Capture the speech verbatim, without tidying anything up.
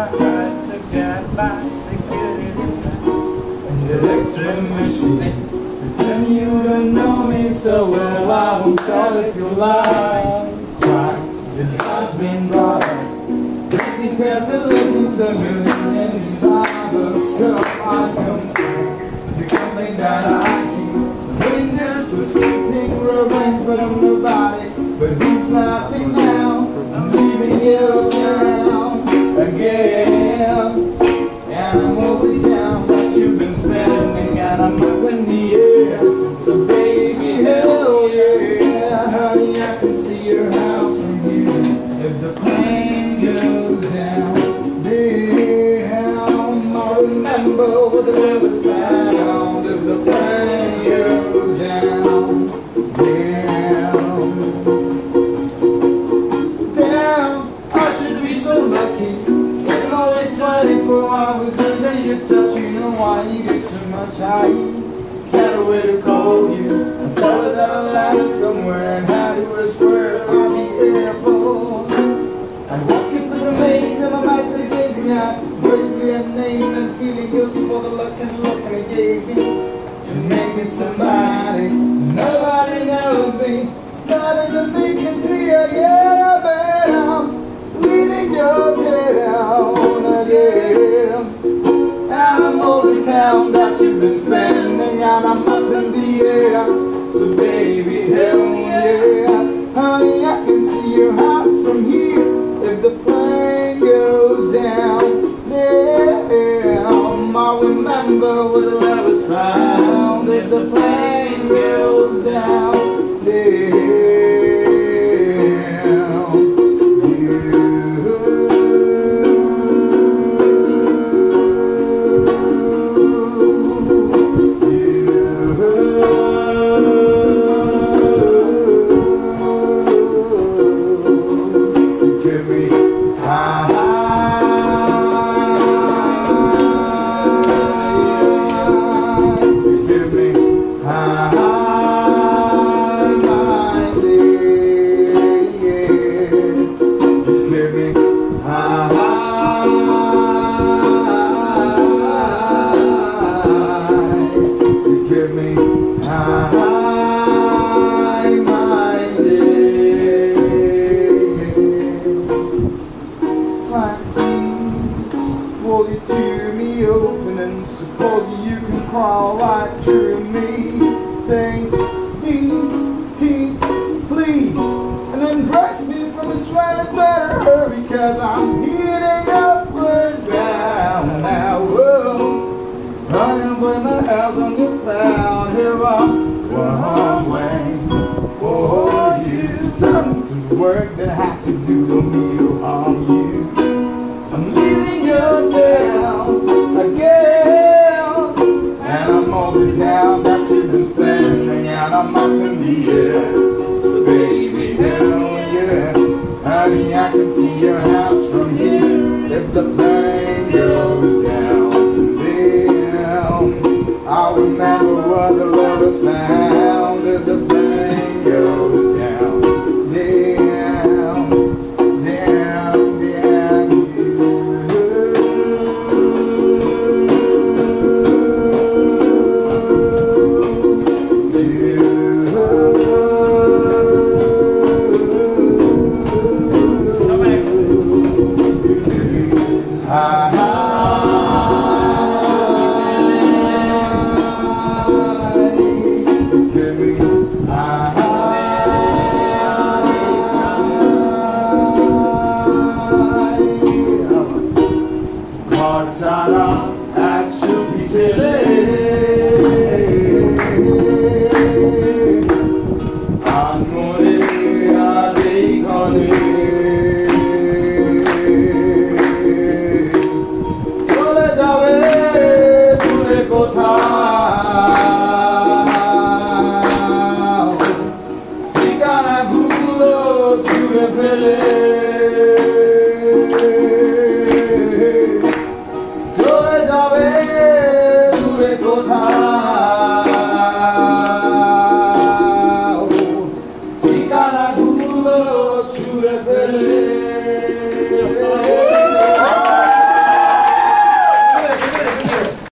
eyes to get by security and the X-ray machine. Pretend you don't know me so well, I won't tell if you lie. Why? The drugs been brought up because they're looking so good in these Starbucks cup. I come the company that I keep. Windows for sleeping revenge, but I'm nobody. But who's laughing now? I'm leaving you down again, and I'm over town that you've been spending, and I'm up in the air. So baby, hell yeah, honey, I can see your house from here. If the plane goes down, damn, I remember where the love was found. If the plane goes down, damn, damn, I should be so lucky. In only twenty-four hours under your touch, you know I needed so much. I can't wait to call you and tell her that I landed somewhere and had to whisper on the airport. And walking through the maze and I'm actually gazing at gracefully a name and feeling guilty for the luck and luck I gave you. You made me somebody nobody knows me, better than me can see you. Yeah, I bet I'm leaving your town again, and I'm only town that you've been spending, and I'm up in the air. So baby, hell yeah, honey, I can see your house from here. If the plane goes down, damn, I remember where the love was found. If the plane goes down, damn, open and suppose you can crawl right through me. Taste these teeth, please, and embrace me from its sweat. Better hurry, cause I'm heating upwards bound now. Whoa, running with my head on your cloud. Here I'm one way for you. It's time to work that I have to do to me to harm you. I'm leaving your town again, and I'm over town that you've been spending, and I'm up in the air. So baby, hell yeah, honey, I can see your house from here. If the plane goes down, damn, I'll remember what the love is found. If the plane goes down, damn, damn, damn you. Ghor chara shukhi chele, anmore adei khone chole jabe dure kothao, ঠিকানা গুলো ছুঁড়ে ফেলে চলে যাবে দূরে কোথাও, ঠিকানা গুলো ছুঁড়ে ফেলে